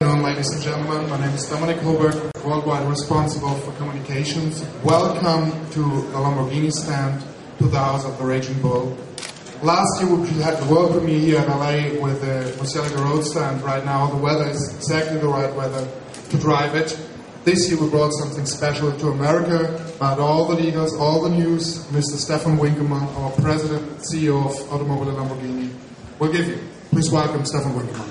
Ladies and gentlemen, my name is Dominik Hobert, worldwide responsible for communications. Welcome to the Lamborghini stand to the House of the Raging Bull. Last year we had the world premiere here in LA with the Murcielago Roadster, and right now the weather is exactly the right weather to drive it. This year we brought something special to America, but all the leaders, all the news, Mr. Stefan Winkelmann, our president and CEO of Automobile Lamborghini, will give you. Please welcome Stefan Winkelmann.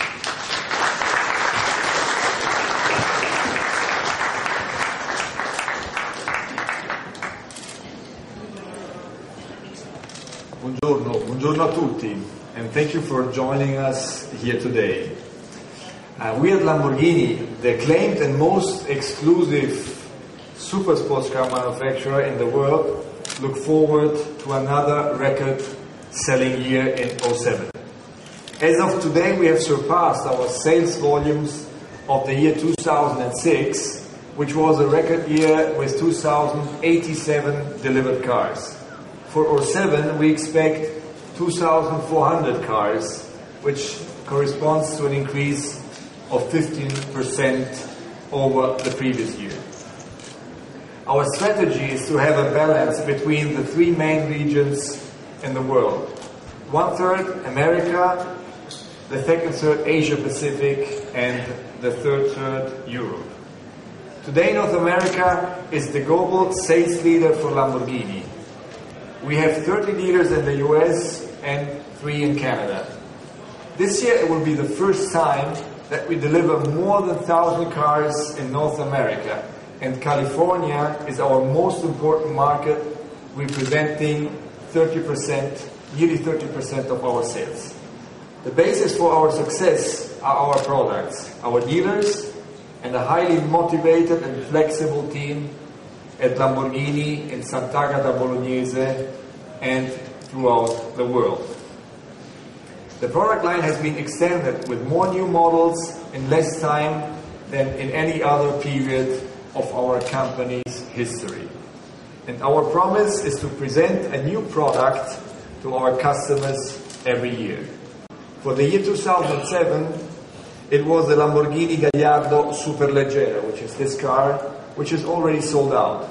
Buongiorno a tutti, and thank you for joining us here today. We at Lamborghini, the acclaimed and most exclusive super sports car manufacturer in the world, look forward to another record-selling year in 2007. As of today, we have surpassed our sales volumes of the year 2006, which was a record year with 2,087 delivered cars. For 2007, we expect 2,400 cars, which corresponds to an increase of 15% over the previous year. Our strategy is to have a balance between the three main regions in the world. 1/3 America, the second-third Asia Pacific, and the third Europe. Today, North America is the global sales leader for Lamborghini. We have 30 dealers in the US and 3 in Canada. This year it will be the first time that we deliver more than 1,000 cars in North America, and California is our most important market, representing 30%, nearly 30% of our sales. The basis for our success are our products, our dealers, and a highly motivated and flexible team at Lamborghini in Sant'Agata Bolognese and throughout the world. The product line has been extended with more new models in less time than in any other period of our company's history. And our promise is to present a new product to our customers every year. For the year 2007, it was the Lamborghini Gallardo Superleggera, which is this car, which is already sold out.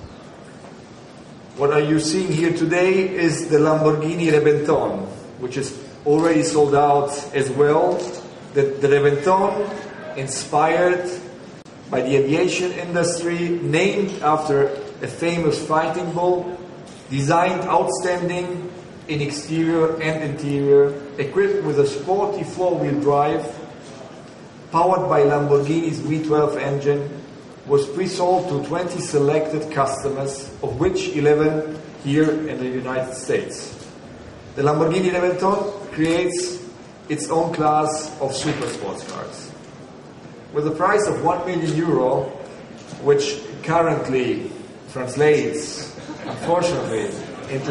What are you seeing here today is the Lamborghini Reventon, which is already sold out as well. The Reventon, inspired by the aviation industry, named after a famous fighting bull, designed outstanding in exterior and interior, equipped with a sporty four-wheel drive, powered by Lamborghini's V12 engine, was pre-sold to 20 selected customers, of which 11 here in the United States. The Lamborghini Reventon creates its own class of super sports cars. With a price of €1 million, which currently translates, unfortunately, into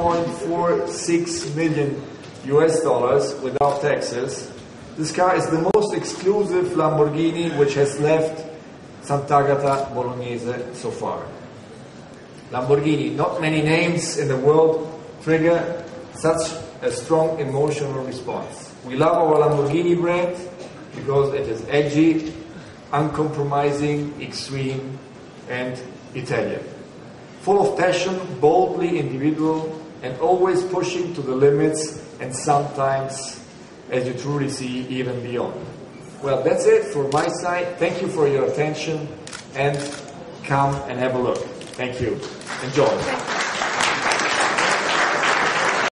1.46 million US dollars without taxes, this car is the most exclusive Lamborghini which has left Sant'Agata Bolognese so far. Lamborghini, not many names in the world trigger such a strong emotional response. We love our Lamborghini brand because it is edgy, uncompromising, extreme, and Italian. Full of passion, boldly individual, and always pushing to the limits, and sometimes, as you truly see, even beyond. Well, that's it for my side. Thank you for your attention, and come and have a look. Thank you. Enjoy.